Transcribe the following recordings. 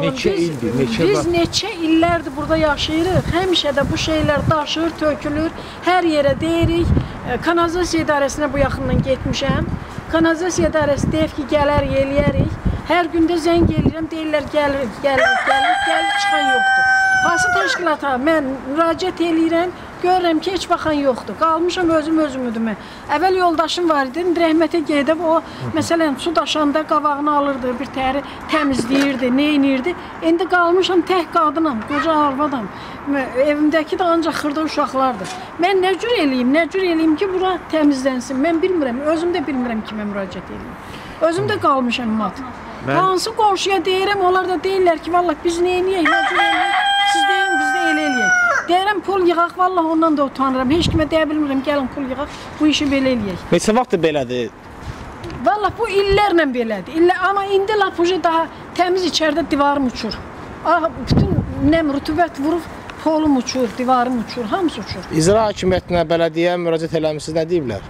Neçə ildir, biz neçə illərdir burada yaşayırıq. Həmişə də bu şeylər daşır, tökülür. Hər yerə deyirik. Kanalizasiya idarəsinə bu yaxından getmişəm. Kanalizasiya idarəsi deyir ki, gələr, eləyərik. Hər gündə zəng eləyirəm, deyirlər gəlir, çıxan yoxdur. Hansı təşkilata mən müraciət eləyirəm, görürəm ki, heç baxan yoxdur. Qalmışam özümüdümə. Əvvəl yoldaşım var idi, rəhmətə gedib o, məsələn, su daşanda qabağını alırdı, bir təri təmizləyirdi, neynirdi. İndi qalmışam tək qadınam, qoca arvadam. Evimdəki də ancaq xırda uşaqlardır. Mən nə cür eləyim ki, bura təmizlənsin. Mən bilmirəm, özüm də bilmirəm kimə müraciət eləyim. Özüm də qalmışam mat. Hansı qonşuya deyirəm, onlar da deyirlər ki, vallahi biz neyniyək, nə cür eləyik, siz deyin, biz də elə eləyək. Deyirəm, pul yığaq, vallahi ondan da utanıram. Heç kimə deyə bilmirəm, gəlin pul yığaq, bu işi belə eləyək. Neçə vaxtdır belədir? Vallahi bu illərlə belədir. Amma indi lap daha təmiz içəridə divarım uçur. Bütün rütubət vurub, polum uçur, divarım uçur, hamısı uçur. İcra hakimiyyətinə, bələdiyyə müraciət eləmişsiniz, nə deyiblər?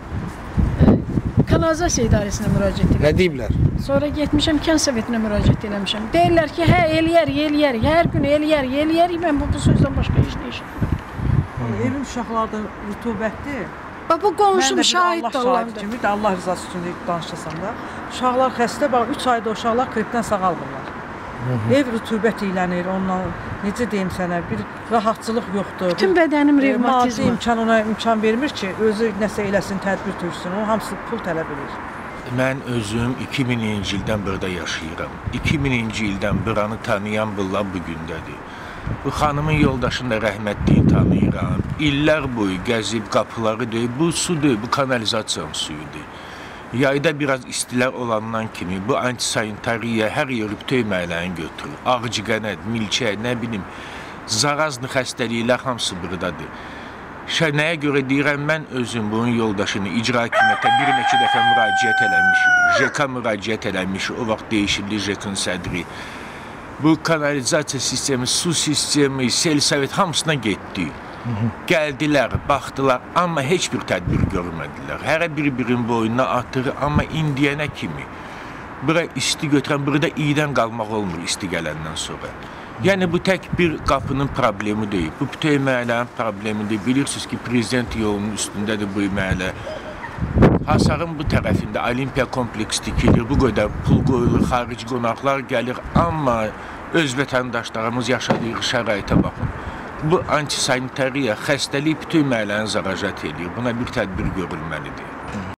Kanalizasiya idarəsinə müraciət edirəm. Nə deyiblər? Sonra getmişəm, kənd sovetinə müraciət eləmişəm. Deyirlər ki, hə, eləyərik, hər gün eləyərik. Mən bu sözdən başqa heç nə işim. Evin uşaqları da rütubətdir. Bu qonşum şahid də olandır. Allah rızası üçün danışasan da. Uşaqlar xəstə, 3 ayda uşaqlar krepdən sağalmırlar. Ev rütubət iylənir, ondan necə deyim sənə, bir rahatçılıq yoxdur. Bütün bədənim revmatizm. Maddi ona imkan vermir ki, özü nəsə eləsin, tədbir töksün, o hamısı pul tələb edir. Mən özüm 2000-ci ildən burada yaşayıram. 2000-ci ildən buranı tanıyan bunlar bugündədir. Bu xanımın yoldaşını da rəhmətliyi tanıyıram. İllər boyu gəzib qapıları deyib, bu sudur, bu kanalizasiyanın suyudur. Yayda biraz istilər olandan kimi bu antisanitariya hər yeri töyməklərini götürür. Ağcıqanad, milçək, nə bilim, zarazlı xəstəliklər hamısı buradadır. Nəyə görə deyirəm, mən özüm bunun yoldaşını icra hakimiyyətə bir neçə dəfə müraciət eləmişim. JEK-a müraciət eləmişim, o vaxt dəyişildi JEK-in sədri. Bu kanalizasiya sistemi, su sistemi, sel sovet hamısına getdi. Gəldilər, baxdılar, amma heç bir tədbir görmədilər. Hərə bir-birinin boynuna atır, amma indiyənə kimi. Bura isti götürən, burada iydən qalmaq olmur isti gələndən sonra. Yəni bu tək bir qapının problemi deyil, bu bütün məhəllənin problemidir. Bilirsiniz ki, prezident yolunun üstündədir bu məhəllə. Hasarın bu tərəfində Olimpiya kompleksi tikilir, bu qədər pul qoyulur, xarici qonaqlar gəlir, amma öz vətəndaşlarımız yaşadığı şəraitə baxın. Bu antisanitariya, xəstəlik bütün məhəlləni zərarət edir. Buna bir tədbir görülməlidir.